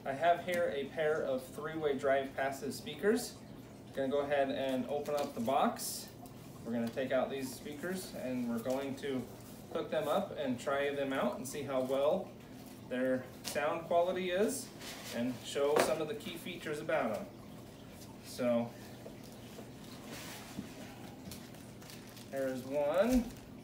I have here a pair of three-way drive passive speakers. I'm going to go ahead and open up the box. We're going to take out these speakers and we're going to hook them up and try them out and see how well their sound quality is and show some of the key features about them. So there's one,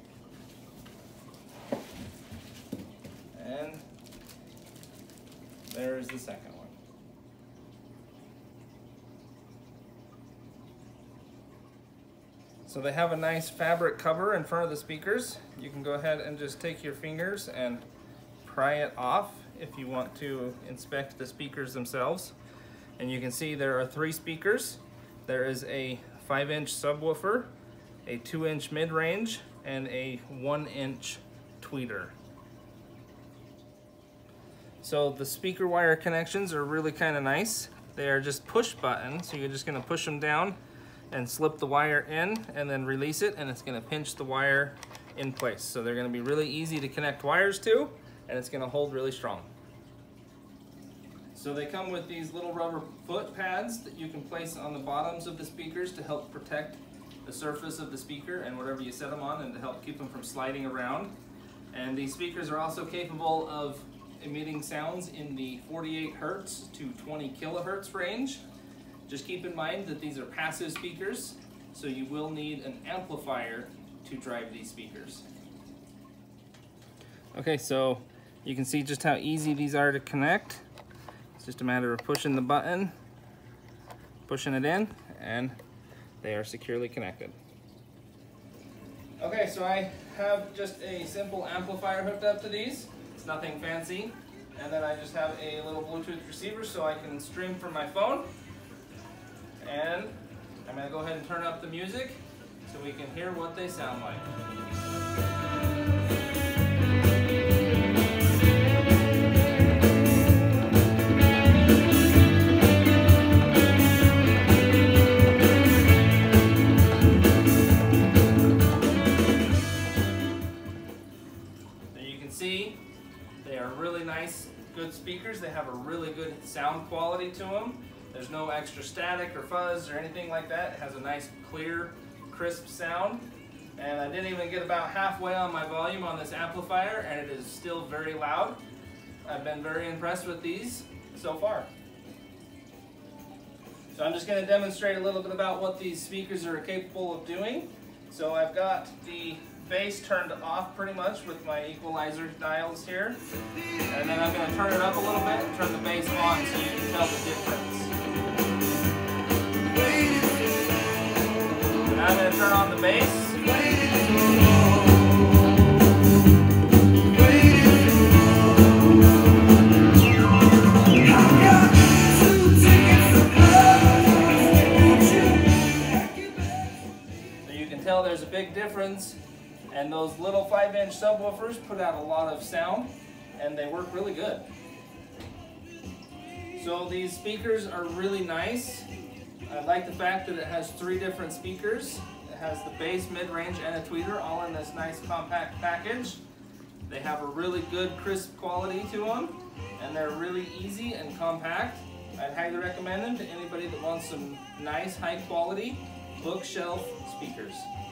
and there's the second one. So they have a nice fabric cover in front of the speakers. You can go ahead and just take your fingers and pry it off if you want to inspect the speakers themselves. And you can see there are 3 speakers. There is a 5-inch subwoofer, a 2-inch mid-range, and a 1-inch tweeter. So the speaker wire connections are really kind of nice. They are just push buttons, so you're just going to push them down and slip the wire in and then release it, and it's going to pinch the wire in place. So they're going to be really easy to connect wires to, and it's going to hold really strong. So they come with these little rubber foot pads that you can place on the bottoms of the speakers to help protect the surface of the speaker and whatever you set them on, and to help keep them from sliding around. And these speakers are also capable of emitting sounds in the 48 hertz to 20 kilohertz range. Just keep in mind that these are passive speakers, so you will need an amplifier to drive these speakers. Okay, so you can see just how easy these are to connect. It's just a matter of pushing the button, pushing it in, and they are securely connected. Okay, so I have just a simple amplifier hooked up to these. It's nothing fancy. And then I just have a little Bluetooth receiver so I can stream from my phone. And I'm going to go ahead and turn up the music so we can hear what they sound like. So you can see they are really nice, good speakers. They have a really good sound quality to them. There's no extra static or fuzz or anything like that. It has a nice, clear, crisp sound. And I didn't even get about halfway on my volume on this amplifier, and it is still very loud. I've been very impressed with these so far. So I'm just going to demonstrate a little bit about what these speakers are capable of doing. So I've got the bass turned off pretty much with my equalizer dials here. And then I'm going to turn it up a little bit and turn the bass on so you can tell the difference. Now I'm going to turn on the bass. So you can tell there's a big difference, and those little 5-inch subwoofers put out a lot of sound, and they work really good. So these speakers are really nice. I like the fact that it has 3 different speakers. It has the bass, mid-range, and a tweeter all in this nice compact package. They have a really good crisp quality to them, and they're really easy and compact. I'd highly recommend them to anybody that wants some nice, high-quality bookshelf speakers.